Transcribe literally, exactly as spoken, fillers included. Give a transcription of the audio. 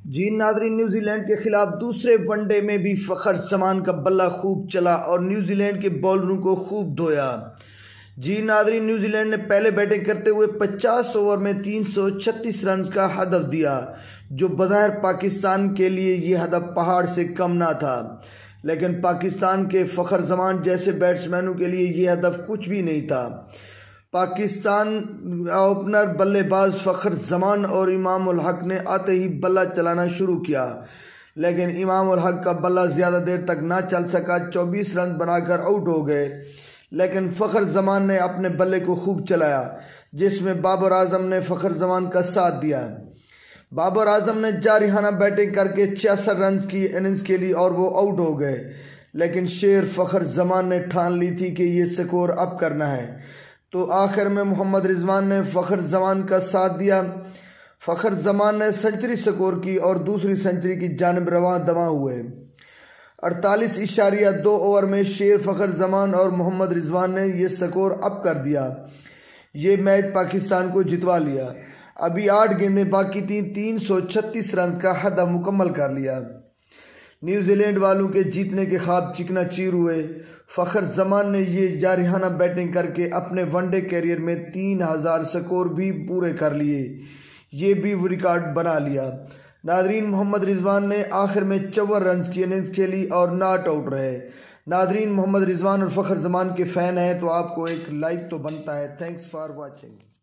जी Nadreen, New Zealand के खिलाफ दूसरे वनडे में भी फ़खर जमान का बल्ला खूब चला और न्यूजीलैंड के बॉलरों को खूब धोया। जी नादरीन, न्यूजीलैंड ने पहले बैटिंग करते हुए पचास ओवर में तीन सौ छत्तीस रन का हदफ दिया, जो बज़ाहिर पाकिस्तान के लिए ये हदफ पहाड़ से कम ना था, लेकिन पाकिस्तान के फ़खर जमान जैसे बैट्समैनों के लिए ये हदफ कुछ भी नहीं था। पाकिस्तान ओपनर बल्लेबाज फ़खर जमान और इमाम उल हक ने आते ही बल्ला चलाना शुरू किया, लेकिन इमाम उल हक का बल्ला ज़्यादा देर तक ना चल सका। चौबीस रन बनाकर आउट हो गए, लेकिन फ़खर जमान ने अपने बल्ले को खूब चलाया, जिसमें बाबर आजम ने फ़खर जमान का साथ दिया। बाबर आजम ने जारिहाना बैटिंग करके छियासठ रन की इनिंग्स खेली और वो आउट हो गए, लेकिन शेर फ़खर जमान ने ठान ली थी कि ये स्कोर अप करना है, तो आखिर में मोहम्मद रिजवान ने फ़खर जमान का साथ दिया। फ़खर जमान ने सेंचुरी स्कोर की और दूसरी सेंचुरी की जानिब रवां दवा हुए। अड़तालीस इशारिया दो ओवर में शेर फ़खर जमान और मोहम्मद रिजवान ने यह स्कोर अप कर दिया। ये मैच पाकिस्तान को जितवा लिया। अभी आठ गेंदें बाकी थी, तीन सौ छत्तीस रन का हदफ मुकम्मल कर लिया। न्यूजीलैंड वालों के जीतने के ख्वाब चिकना चीर हुए। फ़खर जमान ने ये जारिहाना बैटिंग करके अपने वनडे कैरियर में तीन हज़ार स्कोर भी पूरे कर लिए, ये भी रिकॉर्ड बना लिया। नादरीन, मोहम्मद रिजवान ने आखिर में चौवन रन की इनिंग्स खेली और नॉट आउट रहे। नादरीन, मोहम्मद रिजवान और फ़खर जमान के फ़ैन हैं तो आपको एक लाइक तो बनता है। Thanks for watching.